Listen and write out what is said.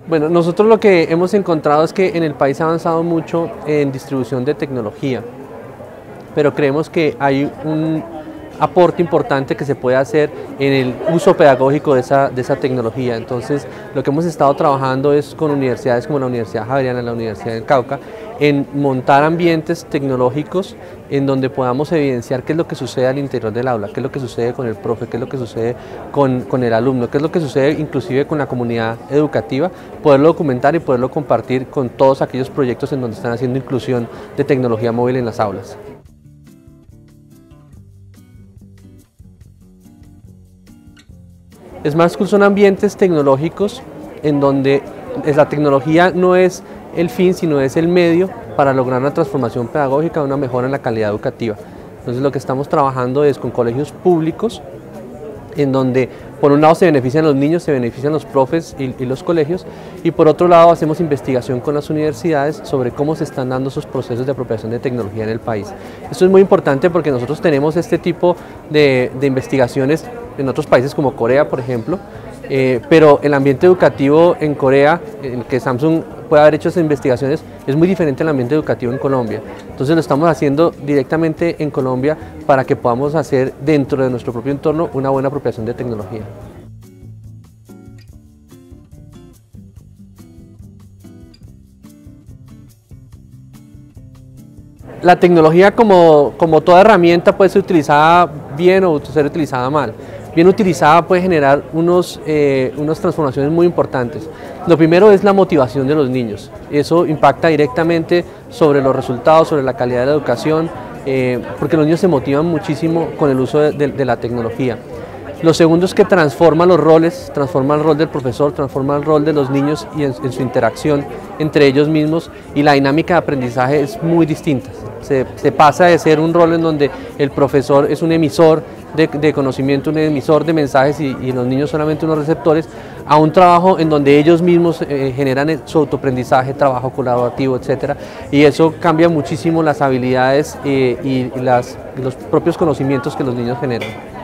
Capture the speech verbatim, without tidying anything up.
Bueno, nosotros lo que hemos encontrado es que en el país ha avanzado mucho en distribución de tecnología, pero creemos que hay un aporte importante que se puede hacer en el uso pedagógico de esa, de esa tecnología. Entonces, lo que hemos estado trabajando es con universidades como la Universidad Javeriana, la Universidad del Cauca, en montar ambientes tecnológicos en donde podamos evidenciar qué es lo que sucede al interior del aula, qué es lo que sucede con el profe, qué es lo que sucede con, con el alumno, qué es lo que sucede inclusive con la comunidad educativa, poderlo documentar y poderlo compartir con todos aquellos proyectos en donde están haciendo inclusión de tecnología móvil en las aulas. Smart School son ambientes tecnológicos en donde la tecnología no es el fin, sino es el medio para lograr una transformación pedagógica, una mejora en la calidad educativa. Entonces lo que estamos trabajando es con colegios públicos, en donde por un lado se benefician los niños, se benefician los profes y, y los colegios, y por otro lado hacemos investigación con las universidades sobre cómo se están dando esos procesos de apropiación de tecnología en el país. Esto es muy importante porque nosotros tenemos este tipo de, de investigaciones en otros países como Corea, por ejemplo, eh, pero el ambiente educativo en Corea, en el que Samsung puede haber hecho esas investigaciones, es muy diferente al ambiente educativo en Colombia. Entonces lo estamos haciendo directamente en Colombia para que podamos hacer dentro de nuestro propio entorno una buena apropiación de tecnología. La tecnología como, como toda herramienta puede ser utilizada bien o ser utilizada mal. Bien utilizada puede generar unos, eh, unas transformaciones muy importantes. Lo primero es la motivación de los niños. Eso impacta directamente sobre los resultados, sobre la calidad de la educación, eh, porque los niños se motivan muchísimo con el uso de, de, de la tecnología. Lo segundo es que transforma los roles, transforma el rol del profesor, transforma el rol de los niños y en, en su interacción entre ellos mismos, y la dinámica de aprendizaje es muy distinta. Se, se pasa de ser un rol en donde el profesor es un emisor de, de conocimiento, un emisor de mensajes y, y los niños solamente unos receptores, a un trabajo en donde ellos mismos eh, generan su autoaprendizaje, trabajo colaborativo, etcétera, y eso cambia muchísimo las habilidades eh, y, y las, los propios conocimientos que los niños generan.